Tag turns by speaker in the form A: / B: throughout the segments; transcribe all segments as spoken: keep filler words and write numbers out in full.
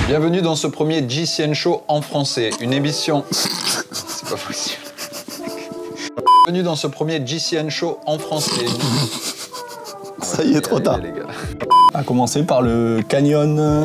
A: Bienvenue dans ce premier G C N Show en français, une émission... C'est pas possible. Bienvenue dans ce premier G C N Show en français.
B: Ça y est, trop tard. Les gars. À commencer par le canyon.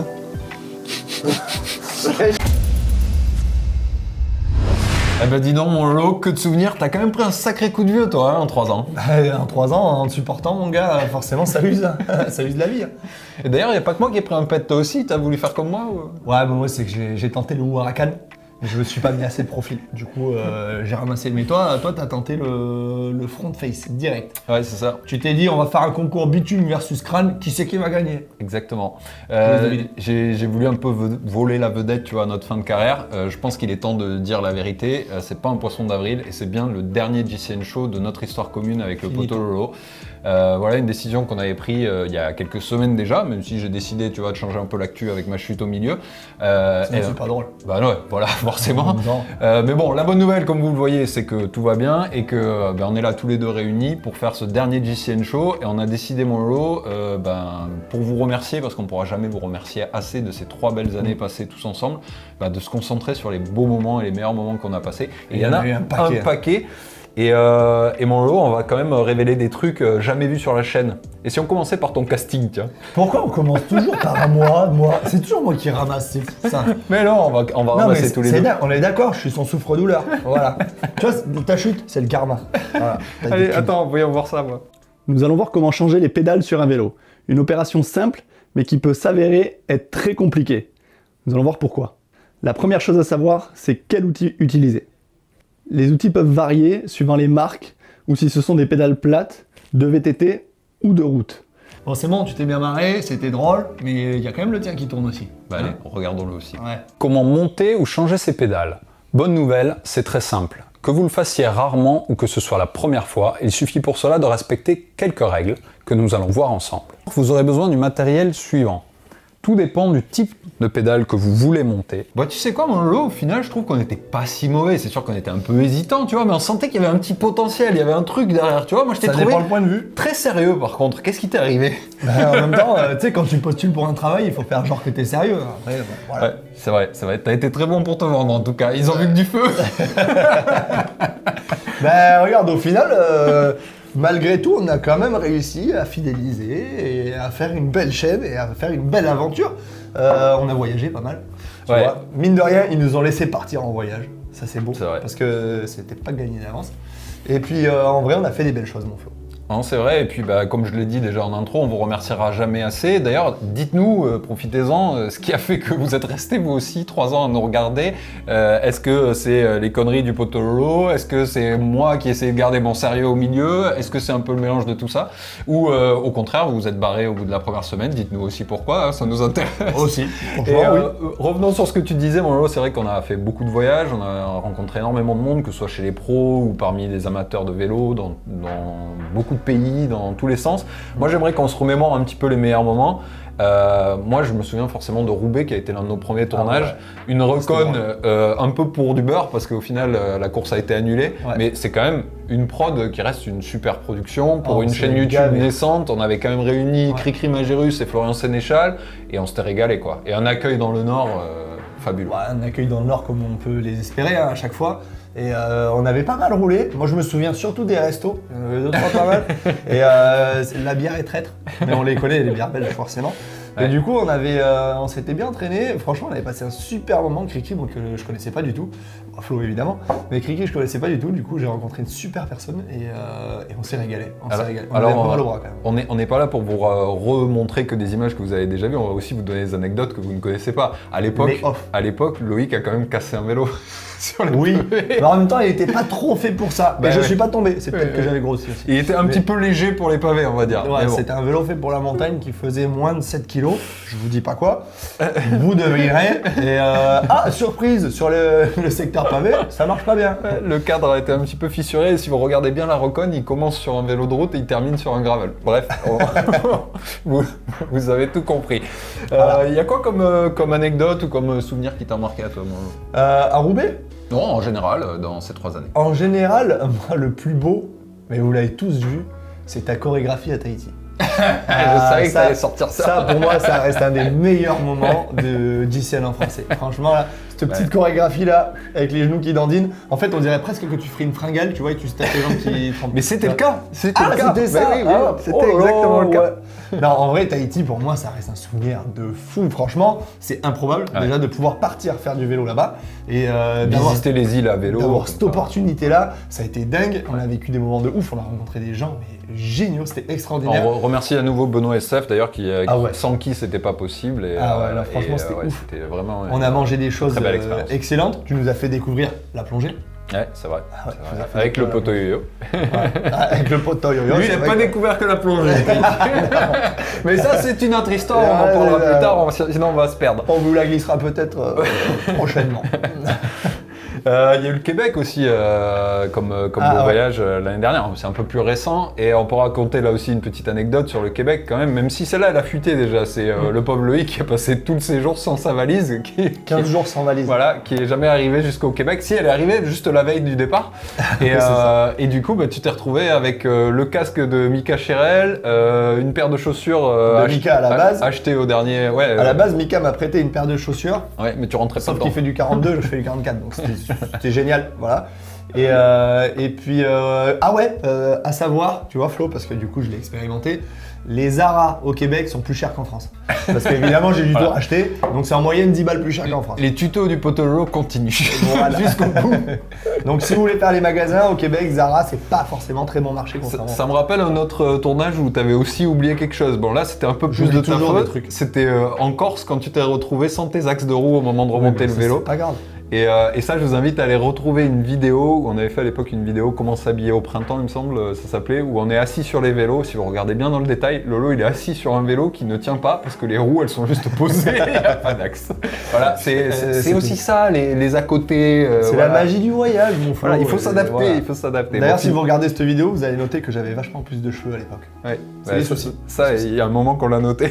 A: Eh ben dis donc mon Lolo, que de souvenirs, t'as quand même pris un sacré coup de vieux toi hein, en trois ans.
C: En trois ans, en te supportant mon gars, forcément ça use, ça use la vie.
A: Et d'ailleurs, il n'y a pas que moi qui ai pris un pet, toi aussi, t'as voulu faire comme moi ou...
C: Ouais, bah moi c'est que j'ai tenté le Huracan, mais je me suis pas mis assez de profil. Du coup, euh, j'ai ramassé. Mais toi, toi t'as tenté le, le front face direct.
A: Ouais, c'est ça.
C: Tu t'es dit, on va faire un concours bitume versus crâne, qui c'est qui va gagner?
A: Exactement. Euh, j'ai voulu un peu voler la vedette, tu vois, à notre fin de carrière. Euh, je pense qu'il est temps de dire la vérité. Euh, c'est pas un poisson d'avril et c'est bien le dernier G C N Show de notre histoire commune avec le poteau Lolo. Euh, voilà une décision qu'on avait prise euh, il y a quelques semaines déjà, même si j'ai décidé, tu vois, de changer un peu l'actu avec ma chute au milieu.
C: Euh, c'est euh, pas drôle.
A: Bah ouais, voilà, forcément. Euh, mais bon, la bonne nouvelle, comme vous le voyez, c'est que tout va bien et que ben, on est là tous les deux réunis pour faire ce dernier G C N Show et on a décidé, mon Lolo, euh, ben, pour vous remercier, parce qu'on pourra jamais vous remercier assez de ces trois belles années passées tous ensemble, ben, de se concentrer sur les beaux moments et les meilleurs moments qu'on a passés. Et il y en a un paquet. Un paquet. Et, euh, et mon Lolo, on va quand même révéler des trucs euh, jamais vus sur la chaîne. Et si on commençait par ton casting, tiens.
C: Pourquoi on commence toujours par moi, moi C'est toujours moi qui ramasse, c'est fou ça.
A: Mais non, on va, on va non, ramasser tous les deux.
C: On est d'accord, je suis son souffre-douleur. Voilà. Tu vois, ta chute, c'est le karma. Voilà.
A: Allez, attends, voyons voir ça, moi.
B: Nous allons voir comment changer les pédales sur un vélo. Une opération simple, mais qui peut s'avérer être très compliquée. Nous allons voir pourquoi. La première chose à savoir, c'est quel outil utiliser. Les outils peuvent varier suivant les marques ou si ce sont des pédales plates, de V T T ou de route.
C: Bon c'est bon, tu t'es bien marré, c'était drôle, mais il y a quand même le tien qui tourne aussi.
A: Bah allez, regardons-le aussi.
C: Ouais.
D: Comment monter ou changer ses pédales? Bonne nouvelle, c'est très simple. Que vous le fassiez rarement ou que ce soit la première fois, il suffit pour cela de respecter quelques règles que nous allons voir ensemble. Vous aurez besoin du matériel suivant. Tout dépend du type de pédale que vous voulez monter.
A: Bah tu sais quoi mon Lolo, au final je trouve qu'on était pas si mauvais, c'est sûr qu'on était un peu hésitant tu vois, mais on sentait qu'il y avait un petit potentiel, il y avait un truc derrière tu vois, moi je t'ai trouvé
C: dépend le point de vue.
A: Très sérieux par contre, qu'est-ce qui t'est arrivé?
C: Bah, en même temps, euh, tu sais quand tu postules pour un travail, il faut faire genre que t'es sérieux. Après, bon, voilà.
A: Ouais, c'est vrai, c'est vrai, t'as été très bon pour te vendre en tout cas, ils ont vu que du feu.
C: Bah regarde, au final... Euh... Malgré tout, on a quand même réussi à fidéliser et à faire une belle chaîne et à faire une belle aventure. Euh, on a voyagé pas mal. Tu
A: ouais.
C: vois. Mine de rien, ils nous ont laissé partir en voyage. Ça c'est beau.
A: C'est vrai.
C: Parce que c'était pas gagné d'avance. Et puis euh, en vrai, on a fait des belles choses, mon Flo.
A: Non, c'est vrai, et puis bah, comme je l'ai dit déjà en intro, on vous remerciera jamais assez. D'ailleurs, dites-nous, euh, profitez-en, euh, ce qui a fait que vous êtes restés vous aussi trois ans à nous regarder. Euh, Est-ce que c'est euh, les conneries du poteau Lolo? Est-ce que c'est moi qui essaie de garder mon sérieux au milieu? Est-ce que c'est un peu le mélange de tout ça? Ou euh, au contraire, vous vous êtes barré au bout de la première semaine? Dites-nous aussi pourquoi, hein, ça nous intéresse.
C: Aussi.
A: Et euh, oui. Revenons sur ce que tu disais, mon Lolo, c'est vrai qu'on a fait beaucoup de voyages, on a rencontré énormément de monde, que ce soit chez les pros ou parmi les amateurs de vélo, dans, dans beaucoup de pays, dans tous les sens. Moi j'aimerais qu'on se remémore un petit peu les meilleurs moments. Euh, moi je me souviens forcément de Roubaix qui a été l'un de nos premiers tournages. Ah ouais. Une recon euh, un peu pour du beurre parce qu'au final euh, la course a été annulée. Ouais. Mais c'est quand même une prod qui reste une super production pour oh, une chaîne YouTube gars, mais... naissante. On avait quand même réuni ouais. Cricri Magérus et Florian Sénéchal et on s'était régalé quoi. Et un accueil dans le Nord euh, fabuleux.
C: Ouais, un accueil dans le Nord comme on peut les espérer hein, à chaque fois. Et euh, on avait pas mal roulé. Moi, je me souviens surtout des restos. Il y en avait deux, trois pas mal. Et euh, la bière est traître. Mais on les connaît, les bières belges, forcément. Ouais. Et du coup, on avait, euh, on s'était bien entraîné. Franchement, on avait passé un super moment. Cricri, bon, que je connaissais pas du tout. Bon, Flo, évidemment. Mais Cricri, je connaissais pas du tout. Du coup, j'ai rencontré une super personne et, euh, et on s'est régalé. On s'est régalé. On
A: alors,
C: avait pas mal au bras, quand même.
A: On n'est on est pas là pour vous euh, remontrer que des images que vous avez déjà vues. On va aussi vous donner des anecdotes que vous ne connaissez pas. À l'époque, à l'époque, Loïc a quand même cassé un vélo. Sur les
C: oui, mais en même temps, il était pas trop fait pour ça. Mais bah je ouais. suis pas tombé. C'est peut-être ouais, que
A: ouais.
C: j'avais grossi aussi.
A: Il était un mais... petit peu léger pour les pavés, on va dire.
C: Ouais, bon. C'était un vélo fait pour la montagne qui faisait moins de sept kilos. Je vous dis pas quoi. Vous devriez. Et euh... ah, surprise, sur le, le secteur pavé, ça marche pas bien.
A: Le cadre a été un petit peu fissuré. Et si vous regardez bien la recon, il commence sur un vélo de route et il termine sur un gravel. Bref, vous, vous avez tout compris. Il voilà. euh, y a quoi comme, euh, comme anecdote ou comme souvenir qui t'a marqué à toi, moi
C: euh, À Roubaix?
A: Non, en général, dans ces trois années.
C: En général, moi, le plus beau, mais vous l'avez tous vu, c'est ta chorégraphie à Tahiti.
A: Je savais que
C: ça-
A: t'allais sortir ça.
C: Ça, pour moi, ça reste un des meilleurs moments de G C N en français. Franchement, là, cette petite chorégraphie là, avec les genoux qui dandinent, en fait, on dirait presque que tu ferais une fringale, tu vois, et tu se tapes les jambes qui tremblent.
A: Mais c'était le cas. C'était
C: Ah,
A: le cas.
C: c'était ça.
A: Mais oui, oui,
C: Ah,
A: c'était
C: oh là,
A: exactement le cas.
C: ouais. Non, en vrai, Tahiti, pour moi, ça reste un souvenir de fou. Franchement, c'est improbable
A: Ouais.
C: déjà de pouvoir partir faire du vélo là-bas et euh, d'avoir
A: Visiter les îles à vélo.
C: d'avoir
A: comme
C: cette
A: ça.
C: opportunité-là. Ça a été dingue. On a vécu des moments de ouf. On a rencontré des gens mais géniaux. C'était extraordinaire.
A: On re- remercie à nouveau Benoît S F d'ailleurs, qui, euh,
C: Ah
A: qui-
C: ouais.
A: sans qui c'était pas possible. Et,
C: Ah ouais,
A: euh,
C: là, franchement,
A: et,
C: c'était
A: ouais,
C: ouf.
A: C'était vraiment.
C: On a mangé des choses
A: très belle
C: euh,
A: expérience.
C: excellentes. Tu nous as fait découvrir la plongée.
A: Ouais, c'est vrai.
C: Ah ouais,
A: c'est
C: tu nous
A: vrai.
C: as fait
A: Avec le
C: découvrir
A: poteau yo-yo.
C: Ouais. Avec le pot de Toyo.
A: Lui, il n'a pas découvert que la plongée. Mais ça, c'est une autre histoire. On en
C: Ouais,
A: parlera
C: ouais,
A: plus
C: ouais.
A: tard, on- sinon on va se perdre.
C: On vous la glissera peut-être euh, prochainement.
A: Euh, Il y a eu le Québec aussi euh, comme, euh, comme
C: Ah,
A: beau
C: ouais.
A: voyage euh, l'année dernière. C'est un peu plus récent et on peut raconter là aussi une petite anecdote sur le Québec quand même, même si celle-là elle a fuité déjà. C'est euh, le pauvre Loïc qui a passé tous ses jours sans sa valise, qui, qui-
C: quinze jours sans valise.
A: voilà, qui est jamais arrivé jusqu'au Québec. Si, elle est arrivée juste la veille du départ. Et,
C: C'est
A: euh, et du coup, bah, tu t'es retrouvé avec euh, le casque de Mika Cherel, euh, une paire de chaussures euh,
C: De
A: ach-
C: Mika à la base.
A: achetées au dernier. Ouais,
C: À la base, Mika m'a prêté une paire de chaussures.
A: ouais, mais tu rentrais pas
C: Sauf
A: dedans.
C: qu'il fait du quarante-deux, je fais du quarante-quatre, donc c'était c'était génial, voilà. Et, euh, et puis, euh, ah ouais, euh, à savoir, tu vois Flo, parce que du coup je l'ai expérimenté, les Zara au Québec sont plus chers qu'en France. Parce qu'évidemment j'ai dû
A: Voilà.
C: tout racheter, donc c'est en moyenne dix balles plus cher qu'en France.
A: Les tutos du Potolo continuent.
C: Voilà.
A: Jusqu'au bout.
C: Donc si vous voulez faire les magasins au Québec, Zara c'est pas forcément très bon marché
A: Ça,
C: contrairement.
A: ça me rappelle un autre euh, tournage où tu avais aussi oublié quelque chose. Bon là c'était un peu plus
C: J'oublie
A: de ta
C: toujours des
A: faute.
C: trucs.
A: C'était euh, en Corse quand tu t'es retrouvé sans tes axes de roue au moment de
C: Ouais,
A: remonter
C: mais
A: le
C: ça,
A: vélo.
C: C'est pas grave.
A: Et, euh, et ça je vous invite à aller retrouver une vidéo où on avait fait à l'époque une vidéo comment s'habiller au printemps il me semble euh, ça s'appelait, où on est assis sur les vélos. Si vous regardez bien dans le détail, Lolo il est assis sur un vélo qui ne tient pas parce que les roues elles sont juste posées, il n'y a pas d'axe. Voilà, c'est c'est-
C: Euh,
A: c'est
C: c'est
A: aussi
C: tout.
A: ça les, les à côté. euh,
C: C'est
A: voilà.
C: la magie du voyage, mon Flo.
A: Voilà, il faut
C: Et
A: s'adapter,
C: voilà.
A: il faut s'adapter.
C: D'ailleurs,
A: Bon,
C: si vous regardez cette vidéo, vous allez noter que j'avais vachement plus de cheveux à l'époque.
A: Ouais,
C: C'est
A: ouais,
C: des
A: ça,
C: soucis.
A: ça, il y a un moment qu'on l'a noté.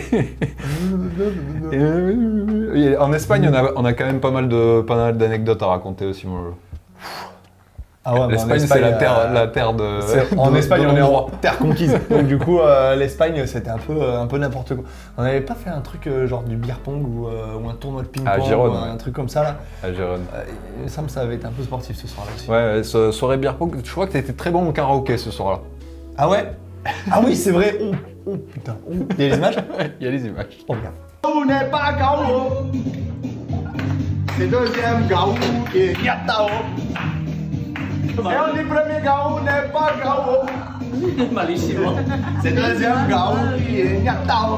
A: Et en Espagne, on a, on a quand même pas mal de pas mal d'anecdotes à raconter aussi. Moi.
C: Ah ouais, mais en
A: L'Espagne, c'est
C: Espagne,
A: la terre,
C: euh,
A: la terre de.
C: C'est- En
A: de-
C: Espagne,
A: de
C: on est en
A: l'endroit.
C: terre conquise. Donc du coup, euh, l'Espagne, c'était un peu, euh, un peu n'importe quoi. On n'avait pas fait un truc euh, genre du beer pong ou, euh, ou un tournoi de ping-pong
A: À Gérone,
C: ou un
A: ouais.
C: truc comme ça là.
A: À Gérone.
C: Euh, il me semble que ça avait été un peu sportif ce soir-là aussi.
A: Ouais, ouais, ce- soirée beer pong. Je crois que t'étais très bon au karaoké ce soir-là.
C: Ah ouais. Ah oui, c'est vrai. Oh, oh, putain. Oh. Il y a les images.
A: Il y a les images.
C: Oh regarde.
E: Gaou n'est pas Gaou. C'est deuxième Gaou qui est Yatao. Et on dit premier Gaou n'est pas Gaou.
F: Malissimo.
E: C'est deuxième Gaou qui est Yatao.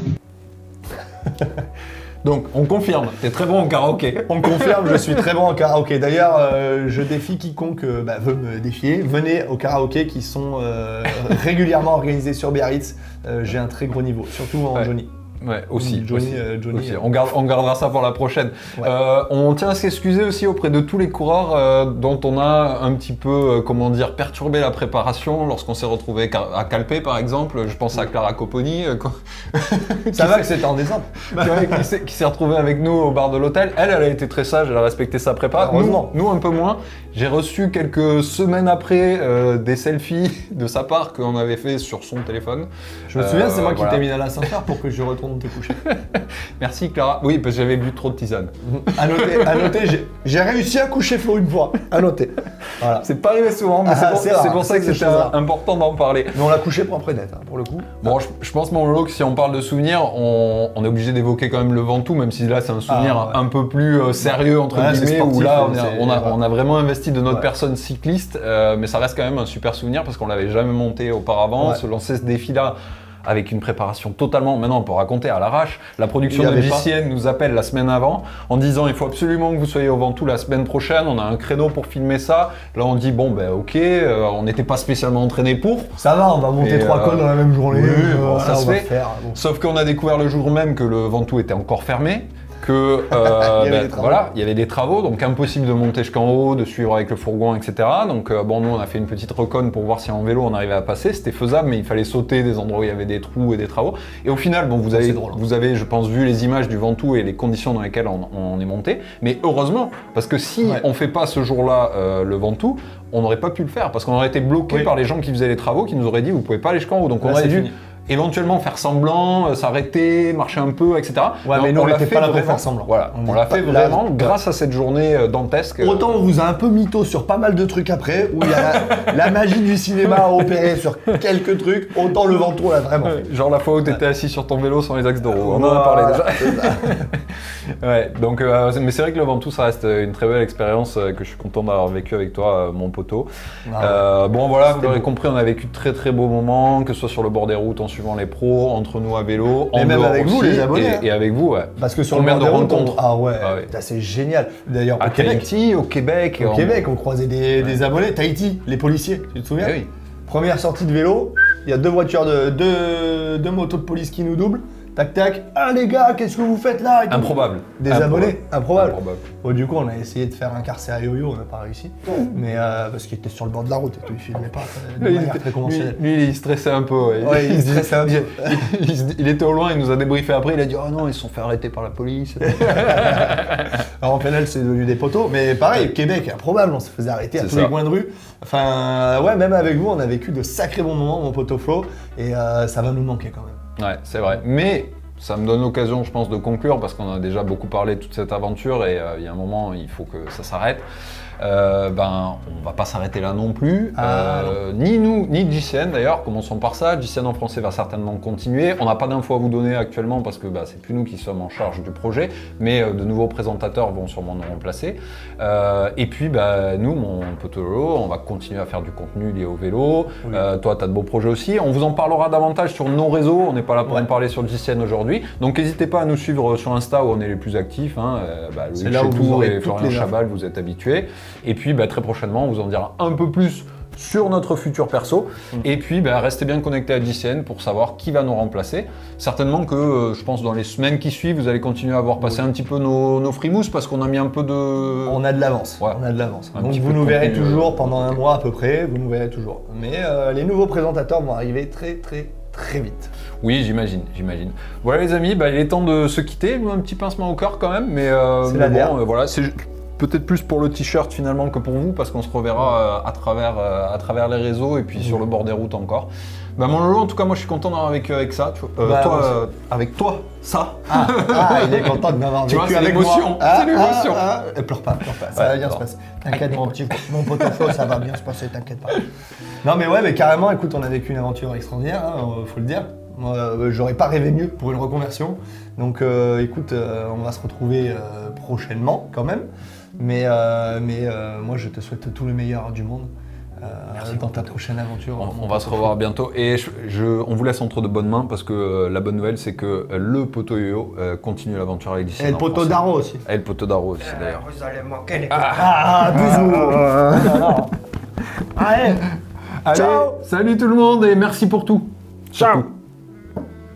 A: Donc, on confirme, t'es très bon au karaoké.
C: On confirme, je suis très bon en karaoké. D'ailleurs, euh, je défie quiconque euh, bah, veut me défier. Venez au karaoké qui sont euh, régulièrement organisés sur Biarritz. Euh, J'ai un très gros niveau, surtout en
A: Ouais.
C: Johnny.
A: Ouais, aussi.
C: Johnny,
A: aussi,
C: euh, Johnny,
A: aussi.
C: euh.
A: On, garde, on gardera ça pour la prochaine.
C: Ouais.
A: Euh, on tient à s'excuser aussi auprès de tous les coureurs euh, dont on a un petit peu, euh, comment dire, perturbé la préparation lorsqu'on s'est retrouvé car- à Calpe par exemple. Je pense à Clara Copponi. euh, quand-
C: Ça va que c'était en décembre.
A: Ouais, qui s'est- qui s'est retrouvée avec nous au bar de l'hôtel. Elle, elle a été très sage, elle a respecté sa prépa. Nous,
C: Heureusement.
A: nous, un peu moins. J'ai reçu quelques semaines après euh, des selfies de sa part qu'on avait fait sur son téléphone.
C: Je me souviens, c'est
A: Euh,
C: moi qui
A: voilà.
C: t'ai mis dans l'ascenseur pour que je retourne te coucher.
A: Merci Clara. Oui, parce que j'avais bu trop de tisane.
C: À noter, à noter j'ai- j'ai réussi à coucher Flo une fois. À noter. Voilà.
A: C'est pas arrivé souvent, mais
C: Ah,
A: c'est pour,
C: c'est rare,
A: c'est pour ça
C: c'est
A: que
C: quelque
A: c'était
C: chose de rare.
A: important d'en parler.
C: Mais on l'a couché propre et net, hein, pour le coup.
A: Bon, je, je pense, mon Lolo, que si on parle de souvenirs, on, on est obligé d'évoquer quand même le Ventoux, même si là c'est un souvenir
C: Ah, ouais.
A: un peu plus euh, sérieux, entre
C: Ouais, c'est
A: guillemets, où
C: sportif,
A: là on,
C: c'est-
A: a, on, a,
C: voilà.
A: on a vraiment investi de notre
C: Ouais.
A: personne cycliste, euh, mais ça reste quand même un super souvenir parce qu'on l'avait jamais monté auparavant.
C: Ouais.
A: Se lancer ce défi-là avec une préparation totalement, maintenant on peut raconter à l'arrache. La production
C: Il y
A: de
C: avait
A: J
C: pas.
A: C N nous appelle la semaine avant en disant il faut absolument que vous soyez au Ventoux la semaine prochaine, on a un créneau pour filmer ça. Là on dit bon ben ok, euh, on n'était pas spécialement entraîné pour.
C: Ça va, on va monter
A: Et,
C: trois
A: euh,
C: cols dans la même journée.
A: oui,
C: euh,
A: bon, ça
C: voilà,
A: se
C: on va
A: fait.
C: faire, bon.
A: Sauf qu'on a découvert le jour même que le Ventoux était encore fermé, que euh,
C: Il y avait
A: ben,
C: des travaux.
A: voilà, il y avait des travaux, donc impossible de monter jusqu'en haut, de suivre avec le fourgon, et cetera. Donc euh, bon, nous on a fait une petite reconne pour voir si en vélo on arrivait à passer. C'était faisable, mais il fallait sauter des endroits où il y avait des trous et des travaux. Et au final, bon, vous avez,
C: C'est drôle, hein.
A: vous avez, je pense, vu les images du Ventoux et les conditions dans lesquelles on, on est monté. Mais heureusement, parce que si
C: Ouais.
A: on fait pas ce jour-là euh, le Ventoux, on n'aurait pas pu le faire parce qu'on aurait été bloqué
C: Oui.
A: par les gens qui faisaient les travaux, qui nous auraient dit vous pouvez pas aller jusqu'en haut. Donc on
C: Là,
A: aurait
C: c'est
A: dû
C: fini.
A: éventuellement faire semblant, s'arrêter, marcher un peu, et cetera.
C: Ouais, mais nous, on
A: l'a
C: n'était
A: fait
C: pas là pour
A: vraiment-
C: faire semblant.
A: Voilà,
C: On
A: on
C: est
A: l'a
C: pas
A: fait
C: là-
A: vraiment grâce à cette journée euh, dantesque.
C: Autant on vous a un peu mytho sur pas mal de trucs après, où il y a la, la magie du cinéma à opérer sur quelques trucs, autant le Ventoux on l'a vraiment fait.
A: Euh, Genre la fois où t'étais assis sur ton vélo sans les axes d'euro, on en a parlé déjà.
C: déjà.
A: Ouais, donc, euh, c'est- mais c'est vrai que le Ventoux, ça reste une très belle expérience euh, que je suis content d'avoir vécu avec toi, euh, mon poteau.
C: Ah
A: Euh, bon, voilà, vous
C: C'était
A: l'aurez
C: beau.
A: compris, on a vécu de très très beaux moments, que ce soit sur le bord des routes en suivant les pros, entre nous à vélo,
C: Et
A: en
C: même
A: dehors
C: avec vous,
A: aussi,
C: les abonnés,
A: et,
C: hein.
A: et avec vous, ouais.
C: Parce que sur
A: Combien
C: le
A: de
C: bord des routes,
A: rencontres
C: on- Ah ouais,
A: Ah ouais.
C: putain, c'est génial. D'ailleurs,
A: À
C: au Québec,
A: Tahiti, au Québec.
C: au
A: en-
C: Québec, on croisait des, des abonnés. Tahiti, les policiers, tu te souviens?
A: Eh oui.
C: Première sortie de vélo, il y a deux voitures, de, deux, deux motos de police qui nous doublent. Tac tac. Ah les gars, qu'est-ce que vous faites là? Et tout.
A: Improbable.
C: Des
A: Improbable.
C: abonnés, improbable.
A: Improbable.
C: Bon, du coup, on a essayé de faire un carcé à yo-yo, on n'a pas réussi. Mais euh, parce qu'il était sur le bord de la route et tout, il filmait pas euh, de
A: Lui,
C: manière
A: il-
C: très conventionnelle.
A: lui, lui, il stressait un peu. Ouais,
C: Ouais, il
A: se dit-
C: stressait un peu.
A: Il, il se- il était au loin, il nous a débriefé après, il a dit oh non, ils se sont fait arrêter par la police.
C: Alors en pénal, c'est devenu des poteaux. Mais pareil, Québec, improbable, on se faisait arrêter à
A: C'est
C: tous
A: ça.
C: les coins de rue. Enfin, ouais, même avec vous, on a vécu de sacrés bons moments, mon poteau Flo. Et euh, ça va nous manquer quand même.
A: Ouais, c'est vrai. Mais ça me donne l'occasion, je pense, de conclure parce qu'on a déjà beaucoup parlé de toute cette aventure et euh, il y a un moment, il faut que ça s'arrête. Euh, ben, on va pas s'arrêter là non plus.
C: Ah,
A: Euh, ni nous, ni J C N d'ailleurs. Commençons par ça. J C N en français va certainement continuer. On n'a pas d'infos à vous donner actuellement parce que bah, c'est plus nous qui sommes en charge du projet, mais euh, de nouveaux présentateurs vont sûrement nous remplacer. Euh, et puis, bah, nous, mon poteau Lolo, on va continuer à faire du contenu lié au vélo.
C: Oui.
A: Euh, toi, tu as de beaux projets aussi. On vous en parlera davantage sur nos réseaux. On n'est pas là pour
C: Ouais.
A: en parler sur J C N aujourd'hui. Donc, n'hésitez pas à nous suivre sur Insta où on est les plus actifs. Hein. Euh, bah,
C: C'est
A: Loïc
C: là où
A: Chetou
C: vous aurez
A: et
C: toutes
A: Florian
C: les infos.
A: Chabal, vous êtes habitués. Et puis, bah, très prochainement, on vous en dira un peu plus sur notre futur perso.
C: Mm.
A: Et puis, bah, restez bien connectés à J C N pour savoir qui va nous remplacer. Certainement que, euh, je pense, dans les semaines qui suivent, vous allez continuer à voir passer un petit peu nos, nos frimousses parce qu'on a mis un peu de...
C: On a de l'avance.
A: Ouais.
C: On a de l'avance.
A: Un
C: Donc
A: petit
C: vous
A: peu de
C: nous verrez
A: contenu,
C: toujours
A: euh,
C: pendant un mois à peu près. Vous nous verrez toujours. Mais euh, les nouveaux présentateurs vont arriver très très très vite.
A: Oui, j'imagine, j'imagine. Voilà les amis, bah, il est temps de se quitter. Un petit pincement au cœur quand même, mais, euh,
C: C'est
A: mais
C: la
A: bon,
C: der.
A: euh, voilà, c'est peut-être plus pour le t-shirt finalement que pour vous, parce qu'on se reverra euh, à, travers, euh, à travers les réseaux et puis sur le bord des routes encore. Bah, mon Lolo, en tout cas, moi je suis content d'avoir avec, avec ça. Tu vois. Euh,
C: Bah,
A: toi,
C: moi aussi.
A: euh, avec toi, ça.
C: Ah, ah, il est content de m'avoir
A: Tu vois,
C: vécu
A: c'est
C: avec
A: l'émotion,
C: moi. Ah,
A: c'est l'émotion.
C: ah, ah. Pleure pas, pleure pas. Ça
A: Ouais,
C: va bien
A: non.
C: se passer. T'inquiète mon petit, mon poteau Flo, ça va bien se passer. T'inquiète pas. Non mais ouais, mais carrément, écoute, on a vécu une aventure extraordinaire. Hein, euh, faut le dire. Moi, euh, j'aurais pas rêvé mieux pour une reconversion. Donc, euh, écoute, euh, on va se retrouver euh, prochainement quand même. Mais, euh, mais euh, moi, je te souhaite tout le meilleur du monde euh, dans ta prochaine aventure.
A: On,
C: mon
A: on va se
C: poteau
A: revoir
C: Flo.
A: bientôt et je, je- on vous laisse entre de bonnes mains parce que euh, la bonne nouvelle c'est que euh, le poteau yo-yo euh, continue l'aventure avec J C N
C: Et le
A: en
C: poteau
A: français.
C: d'Aro aussi.
A: Et le poteau d'Aro aussi d'ailleurs.
F: Vous allez manquer les
C: Ah, bisous. Allez,
A: Allez,
C: Ciao.
A: salut tout le monde et merci pour tout.
F: Ciao.
A: Surtout.